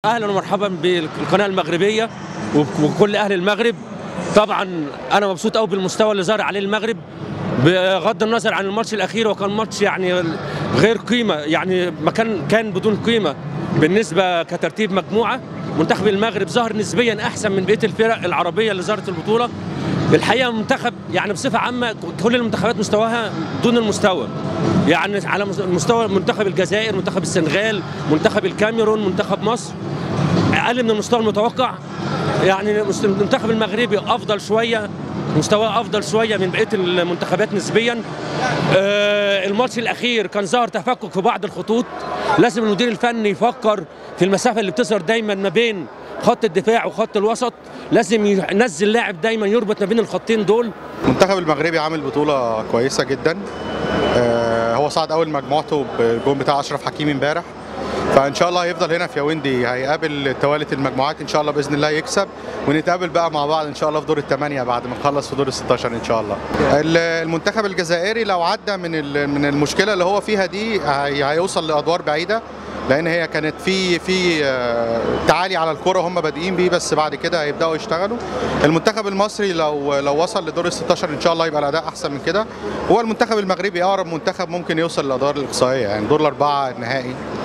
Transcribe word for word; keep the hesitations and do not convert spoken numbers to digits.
اهلا ومرحبا بالقناه المغربيه وكل اهل المغرب. طبعا انا مبسوط قوي بالمستوى اللي ظهر عليه المغرب بغض النظر عن الماتش الاخير، وكان ماتش يعني غير قيمه، يعني ما كان كان بدون قيمه بالنسبه كترتيب مجموعه. منتخب المغرب ظهر نسبيا احسن من بقيه الفرق العربيه اللي ظهرت البطوله. الحقيقه منتخب يعني بصفه عامه كل المنتخبات مستواها دون المستوى، يعني على مستوى منتخب الجزائر، منتخب السنغال، منتخب الكاميرون، منتخب مصر اقل من المستوى المتوقع. يعني المنتخب المغربي افضل شويه، مستواه افضل شويه من بقيه المنتخبات نسبيا. آه الماتش الاخير كان ظهر تفكك في بعض الخطوط، لازم المدير الفني يفكر في المسافه اللي بتظهر دايما ما بين خط الدفاع وخط الوسط، لازم ينزل لاعب دايما يربط ما بين الخطين دول. المنتخب المغربي عامل بطوله كويسه جدا. آه هو صعد اول مجموعته بالجون بتاع اشرف حكيمي امبارح، فان شاء الله هيفضل هنا في ياوندي، هيقابل توالت المجموعات ان شاء الله باذن الله يكسب، ونتقابل بقى مع بعض ان شاء الله في دور الثمانيه بعد ما نخلص في دور ال ستاشر ان شاء الله. المنتخب الجزائري لو عدى من من المشكله اللي هو فيها دي هيوصل لادوار بعيده، لان هي كانت في في تعالي على الكره هم بادئين بيه، بس بعد كده هيبداوا يشتغلوا. المنتخب المصري لو لو وصل لدور ال ستاشر ان شاء الله يبقى الاداء احسن من كده. هو المنتخب المغربي اقرب منتخب ممكن يوصل للادوار الاقصائيه، يعني دور الاربعه النهائي.